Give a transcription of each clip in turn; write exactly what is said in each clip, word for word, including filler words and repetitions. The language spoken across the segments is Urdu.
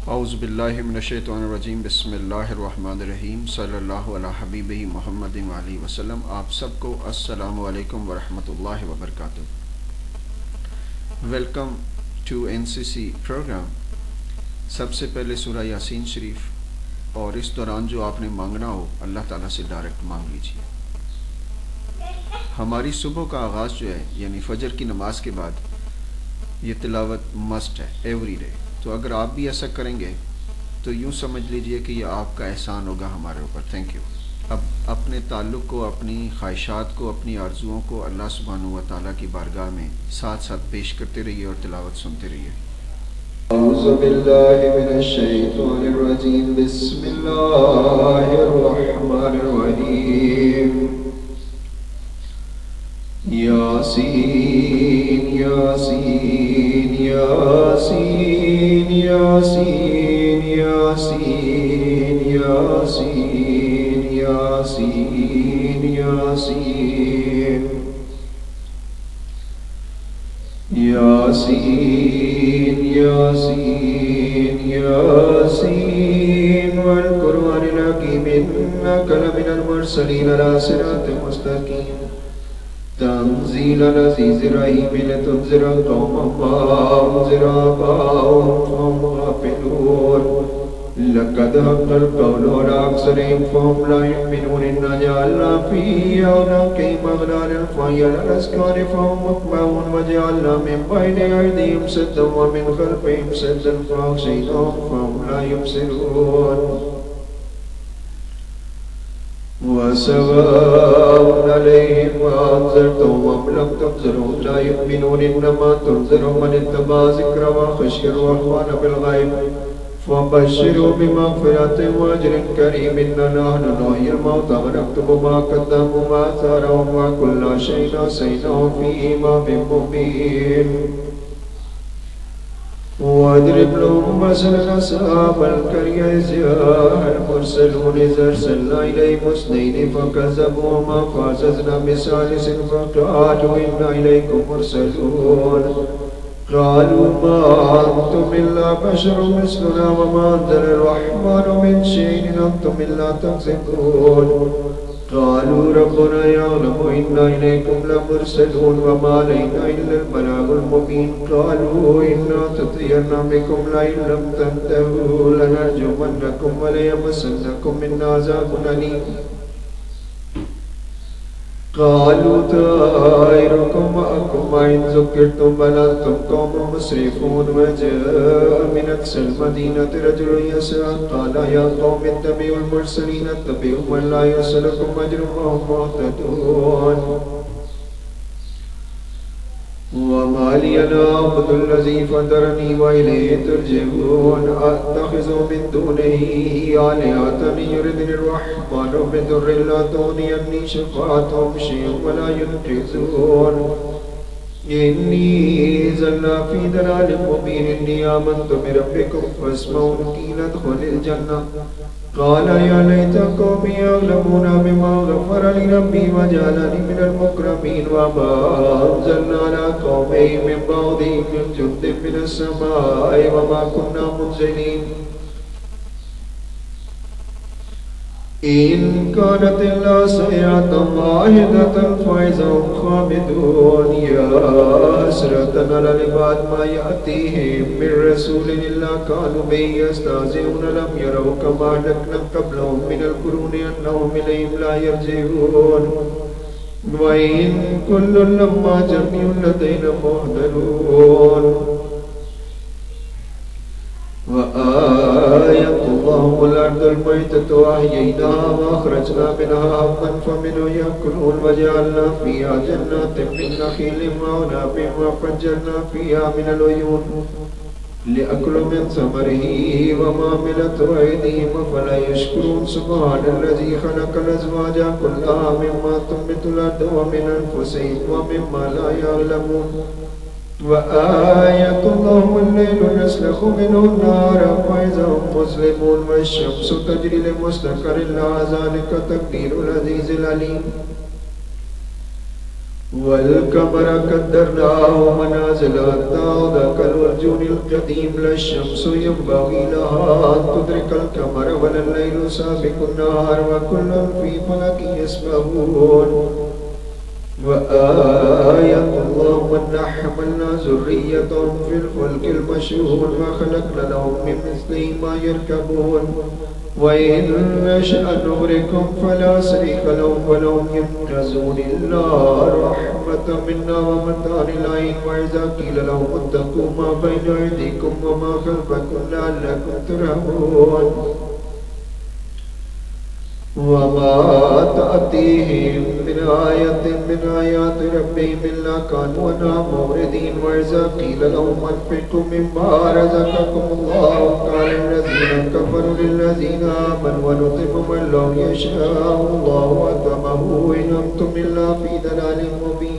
औज़ु बिल्लाहि मिनश्शैतानिर्रजीम बिस्मिल्लाहिर्रहमानिर्रहीम सल्लल्लाहु अला हबीबिही मुहम्मदिन व आलिहि वसल्लम। आप सबको अस्सलामु अलैकुम व रहमतुल्लाहि व बरकातुहू। Welcome to NCC program. सबसे पहले सूरह यासीन शरीफ, और इस दौरान जो आपने मांगना हो अल्लाह ताला से डायरेक्ट मांग लीजिए। हमारी सुबह का आगाज़ जो है यानी फजर की नमाज के बाद ये तिलावत मस्ट है एवरी डे। तो अगर आप भी ऐसा करेंगे तो यूँ समझ लीजिए कि यह आपका एहसान होगा हमारे ऊपर। Thank you. अब अपने ताल्लुक़ को, अपनी ख्वाहिशात को, अपनी आरजुओं को अल्लाह सुब्हानहू व तआला की बारगाह में साथ साथ पेश करते रहिए और तिलावत सुनते रहिए। औज़ु बिल्लाहि मिनश्शैतानिर्रजीम बिस्मिल्लाहिर्रहमानिर्रहीम। यासीन यासीन यासीन यासीन यासीन यासीन यासीन यासीन यासीन यासीन यासीन वल कुरआनिल हकीम इन्नका लमिनल मुरसलीन अला सिरातिम मुस्तकीम तंज़ीलल अज़ीज़िर रहीम लितुनज़िरा क़ौमन मा उनज़िरा आबाउहुम फ़हुम गाफ़िलून लक़द हक़्क़ल क़ौलु अला अक्सरिहिम फ़हुम ला युमिनून इन्ना जअलना फ़ी अ'नाक़िहिम अग़लालन फ़हिय अलल अज़क़ानि फ़हुम मुक़महून वजअलना मिन बैनि अयदीहिम सद्दन व मिन ख़ल्फ़िहिम सद्दन फ़अग़शयनाहुम फ़हुम ला युबसिरून वसवाउन अलैहिम अअन्ज़रतहुम अम लम तुनज़िरहुम ला युमिनून इन्नमा तुनज़िरु मन इत्तबअ ज़िक्र व ख़शिय अर्रहमान बिलग़ैब फबश्शिरहु बिमग़फ़िरतिन व अज्रिन करीम इन्ना नहनु नुह्यिल मौता व नक्तुबु मा क़द्दमू व आथारहुम व कुल्ला शैइन अहसयनाहु फ़ी इमामिन मुबीन। वाज़रिब लहुम मसलन अस्हाबल क़र्यति इज़ जाअल मुरसलून इज़ अरसलना इलैहिम इस्नैनि फ़कज़्ज़बूहुमा फ़अज़ज़ना बिसालिसिन फ़क़ालू इन्ना इलैकुम मुरसलून क़ालू मा अंतुम इल्ला बशरुम मिस्लुना व मा अनज़ला अर्रहमानु मिन शैइन इन अंतुम इल्ला तकज़िबून क़ालू रब्बुना यअलमु इन्ना इलैकुम लमुरसलून व मा अलैना इल्लल बलागुल मुबीन क़ालू इन्ना ततयरना बिकुम लइन लम तंतहू लनरजुमन्नकुम व लयमस्सन्नकुम मिन्ना अज़ाबुन अलीम क़ालू ताइरुकुम मअकुम इन ज़ुकिरतुम बल अंतुम क़ौमुन मुस्रिफून व जाअ मिन अक़सल मदीनति रजुलुन यसअ क़ाल या क़ौम इत्तबिउल मुरसलीन इत्तबिउ मन ला यसअलुकुम अज्रन व हुम मुहतदून वमा लिय ला अअबुदुल लज़ी फ़तरनी व इलैहि तुरजऊन अत्तख़िज़ु मिन दूनिही आलिहतन युरिदुनिर रहमानु बिदुर्रिन ला तुग़नि अन्नी शफ़ाअतुहुम शैअन व ला युनक़िज़ून इन्नी ज़ल्ला फ़ी दलालिम मुबीन इन्नी आमनतु बिरब्बिकुम फ़स्मऊन क़ील उद्ख़ुलिल जन्नह क़ाल या लैता क़ौमी यअलमून बिमा ग़फ़र ली रब्बी व जअलनी मिनल मुकरमीन व मा अंज़लना अला क़ौमिही मिन बअदिही मिन जुन्दिन मिनस समाइ व मा कुन्ना मुनज़िलीन इन कानत इल्ला सयअतन वाहिदतन फ़इज़ा हुम ख़ामिदून या हसरतन अलल इबाद मा यअतीहिम मिन रसूलिन इल्ला कानू बिही यस्तहज़िऊन लम यरौ कमा अहलकना क़ब्लहुम मिनल क़ुरूनि अन्नहुम इलैहिम ला यरजिऊन व इन कुल्लुन लम्मा जमीउन लदैना मुहदरून وآيَةُ الأرض الميتة أحييناها وأخرجنا منها حبا فمنه يأكلون وجعلنا فيها جنات من نخيل وعنب وفجرنا فيها من العيون ليأكلوا من ثمره وما عملته أيديهم أفلا يشكرون سبحان الذي خلق الأزواج كلها مما تنبت الأرض ومن أنفسهم ومما لا يعلمون وآية لهم الليل نسلخ منه النار فإذا هم مظلمون والشمس تجري لمستقر لها ذلك تقدير العزيز العليم والقمر قدرناه منازل حتى عاد كالعرجون القديم لا الشمس ينبغي لها أن تدرك القمر ولا الليل سابق النهار وكل في فلك يسبحون وآية اللهم أنا حملنا ذريتهم في الفلك المشحون وخلقنا لهم من مثله ما يركبون وإن نشأ نغرقهم فلا صريخ لهم ولهم ينقذون إلا رحمة منا ومتاع العين وإذا قيل لهم اتقوا ما بين أيديكم وما خلفكم لعلكم ترحمون وما تأتيهم من آية من آيات ربهم إلا كانوا عنها معرضين وإذا قيل لهم أنفقوا مما رزقكم الله قال الذين كفروا للذين آمنوا ونطعم من لو يشاء الله أطعمه إن أنتم إلا في ضلال مبين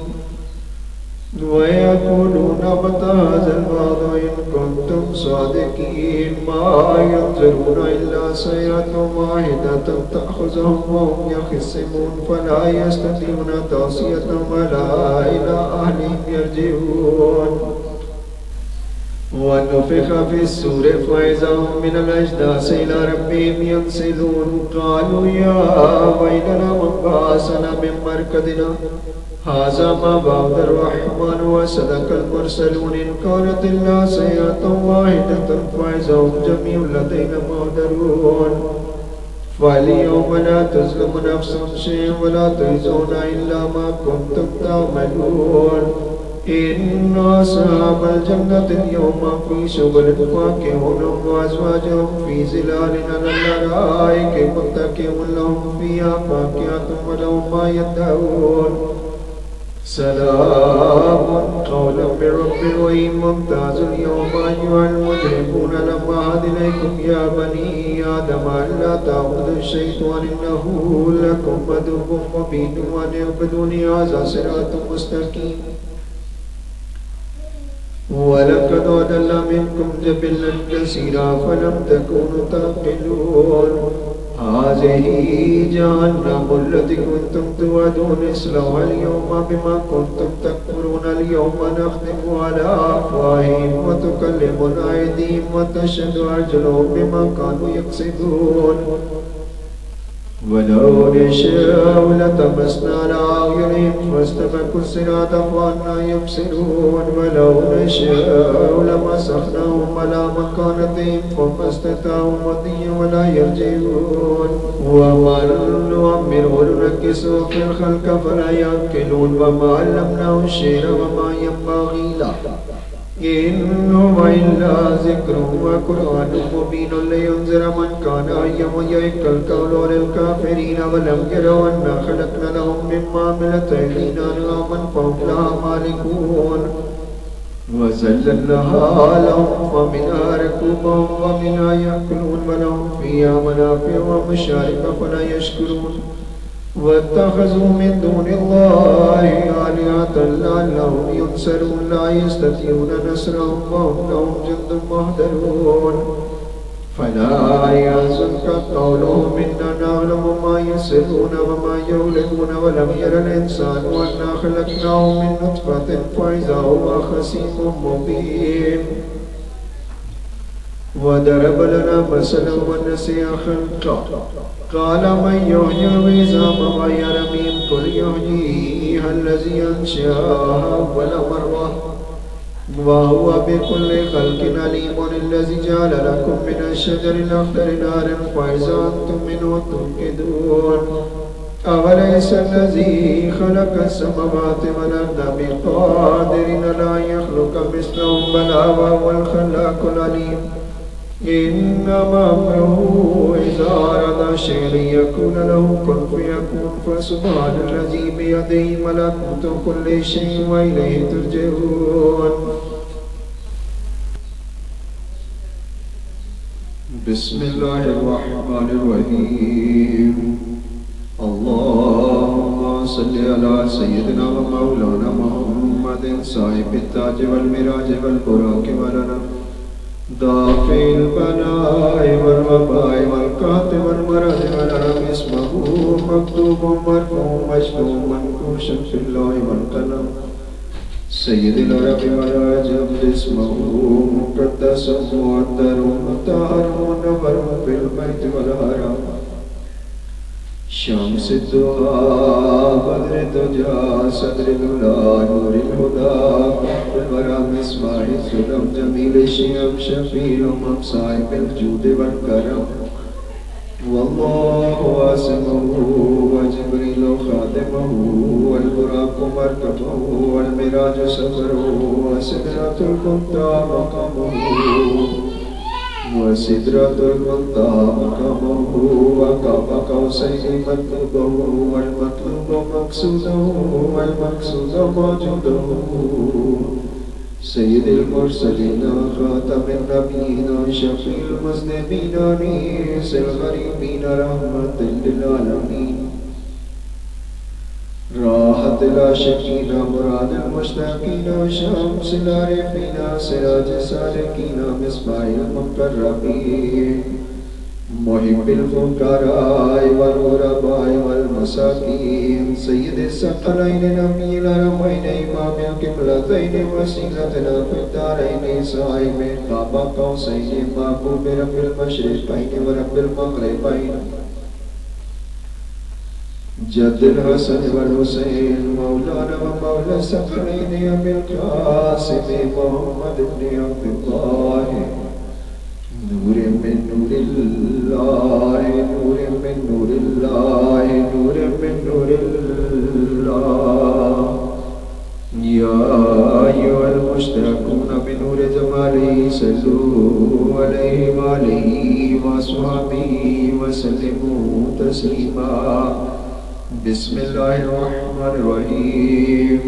ويقولون متى هذا الوعد إن كنتم صادقين ما ينظرون إلا سيئة واحدة تأخذهم وهم يخصمون فلا يستطيعون توصية ولا إلى أهلهم يرجعون ونفخ في السور فإذا هم من الأجداث إلى ربهم ينسلون قالوا يا ويلنا من بعثنا من مرقدنا هذا ما وعد الرحمن وصدق المرسلون إن كانت إلا سيئة واحدة فإذا هم جميع لدينا محضرون فاليوم لا تظلم نفس شيئا ولا تجزون إلا ما كنتم تعملون إن أصحاب الجنة اليوم في شغل فاكهون وأزواجهم في ظلال على الأرائك متكئون لهم فيها فاكهة ولهم ما يدعون سلام قولا من رب رحيم ممتاز اليوم أيها المجرمون لم أعهد إليكم يا بني آدم ألا تعبدوا الشيطان إنه لكم عدو مبين وأن اعبدوني هذا صراط مستقيم ولقد أضل منكم جبلا كثيرا فلم تكونوا تعقلون هذه جهنم التي كنتم توعدون اصلوها اليوم بما كنتم تكفرون اليوم نختم على أفواههم وتكلمنا أيديهم وتشهد أرجلهم بما كانوا يكسبون ولو نشاء لطمسنا على أعينهم فاستبقوا الصراط فأنى يبصرون ولو نشاء لمسخناهم على مكانتهم فما استطاعوا مضيا ولا يرجعون ومن نعمره ننكسه في الخلق فلا يعقلون وما علمناه الشعر وما ينبغي له إن هو إلا ذكر وقرآن مبين لينذر من كان حيا ويحق القول على الكافرين ولم يروا أنا خلقنا لهم مما عملت أيدينا أنعاما فهم لها مالكون وذللناها لهم فمنها ركوبهم ومنها يأكلون ولهم فيها منافع ومشارب فلا يشكرون واتخذوا من دون الله آلهة لعلهم ينصرون لا يستطيعون نصرهم وهم لهم جند محضرون فلا يحزنك قولهم إنا نعلم ما يسرون وما يعلنون ولم ير الإنسان أنا خلقناه من نطفة فإذا هو خصيم مبين وضرب لنا مثلا ونسي خلقه قال من يحيي العظام وهي رميم قل يحييها الذي أنشأها أول مرة وهو بكل خلق عليم الذي جعل لكم من الشجر الأخضر نارا فإذا أنتم منه توقدون أوليس الذي خلق السماوات والأرض بقادر على أن يخلق مثلهم بلى وهو الخلاق العليم إنما أمره إذا أراد شيئا يكون له كن فيكون فسبحان الذي بيده ملكوت كل شيء وإليه ترجعون بسم الله الرحمن الرحيم اللهم صل على سيدنا ومولانا محمد صاحب التاج والمراج والبراق والنم دافع البلاء والوباء والقحط والمرض والعرم اسمه مكتوب مرفوع مشفوع اسمه منقوش في اللوح والقلم سيد العرب والعجم اسمه مقدس مؤدر مطهر منور في البيت والحرم شمس الدعاء بدر الدجى صدر الهدى نور الهدى الورى مصباح الظلم جميل الشيم شفيع مصائب الجود والكرم والله واسمه وجبريل خادمه والبراق مركبه والمراج سفره وسدرة المنتهى مقامه وسدرة المنتهى مقامه وقاب قوسين مطلوبه والمطلوب مقصوده والمقصود موجوده سيد المرسلين خاتم النبيين شفيع المذنبين رئيس الغريبين رحمة للعالمين راحة العاشقين مراد المشتاقين شمس العارفين سراج السالكين مصباح المقربين محب الفقراء والغرباء والمساكين سيد الثقلين نبي الحرمين إمام القبلتين وسيلتنا في الدارين صاحب قاب قوسين محبوب رب المشرقين ورب المغربين جد الحسن والحسين مولانا ومولى الثقلين أبي القاسم محمد بن عبد الله نور من نور الله نور من نور الله نور من نور الله يا أيها المشتاقون بنور جماله صلوا عليه وآله وأصحابه وسلموا تسليما بسم الله الرحمن الرحيم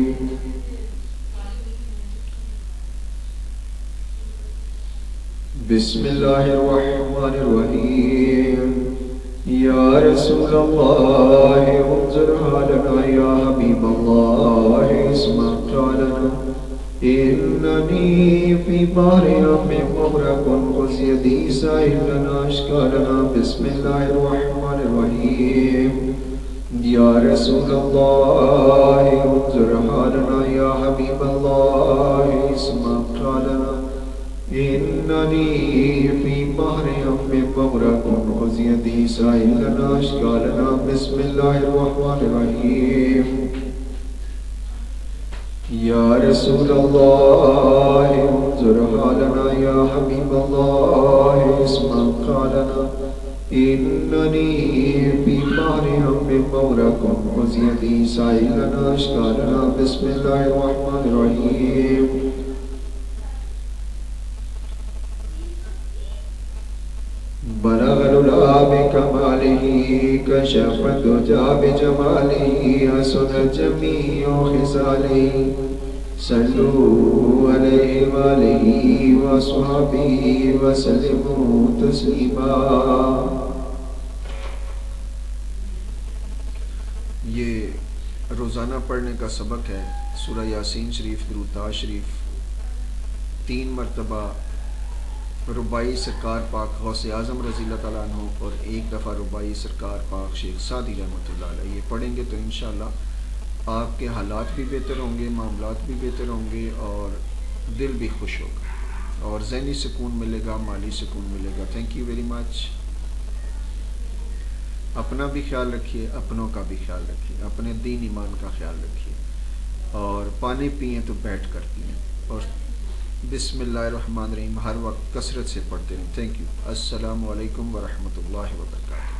بسم الله الرحمن الرحيم يا رسول الله انظر حالنا يا حبيب الله اسمع قالنا إنني في بحر هم مغرق خذ يدي سائل لنا أشكالنا بسم الله الرحمن الرحيم يا رسول الله انظر حالنا يا حبيب الله اسمع قالنا إنني في بحر هم مغرق خذ يدي سائل لنا أشكالنا بسم الله الرحمن الرحيم يا رسول الله انظر حالنا يا حبيب الله اسمع قالنا إنني في بحر هم مغرق خذ يدي سائل لنا أشكالنا بسم الله الرحمن الرحيم بلغ العلا بكماله كشف الدجى بجماله حسن جميع خصاله صلوا عليه وآله وأصحابه وسلموا تسليما ये रोज़ाना पढ़ने का सबक है सूरह यासीन शरीफ दुरूद शरीफ तीन मरतबा रुबाई सरकार पाक गौसे आज़म रज़ी अल्लाह ताला अन्हु और एक दफ़ा रुबाई सरकार पाक शेख सादी रहमतुल्लाह अलैह ये पढ़ेंगे तो इंशाअल्लाह आपके हालात भी बेहतर होंगे, मामलात भी बेहतर होंगे और दिल भी खुश होगा और ज़हनी सुकून मिलेगा, माली सुकून मिलेगा। Thank you very much. अपना भी ख्याल रखिए, अपनों का भी ख्याल रखिए, अपने दीन ईमान का ख्याल रखिए और पानी पिए तो बैठ कर पिए और बिस्मिल्लाहिर्रहमानिर्रहीम हर वक्त कसरत से पढ़ते रहें। Thank you. अस्सलामु अलैकुम व रहमतुल्लाहि व बरकातुहू।